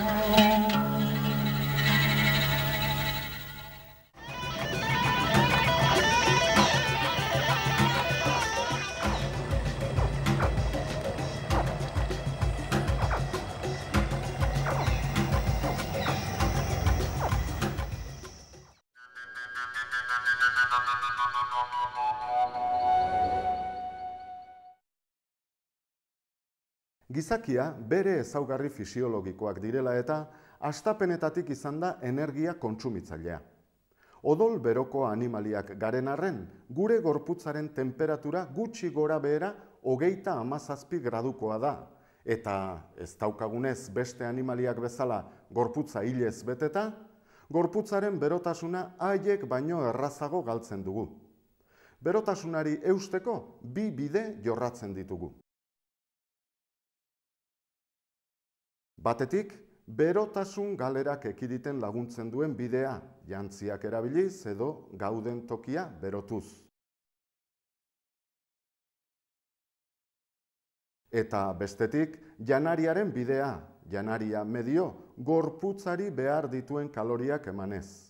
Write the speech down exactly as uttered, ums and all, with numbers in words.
Gizakia bere ezaugarri fisiologikoak direla eta hastapenetatik izan da energia kontsumitzailea. Odol beroko animaliak garen arren, gure gorputzaren temperatura gutxi gora behera hogeita hamazazpi gradukoa da, eta ez daukagunez beste animaliak bezala gorputza hilez beteta, gorputzaren berotasuna haiek baino errazago galtzen dugu. Berotasunari eusteko bi bide jorratzen ditugu. Batetik, berotasun galerak ekiditen laguntzen duen bidea, jantziak erabiliz edo gauden tokia berotuz. Eta bestetik, janariaren bidea, janaria medio, gorputzari behar dituen kaloriak emanez.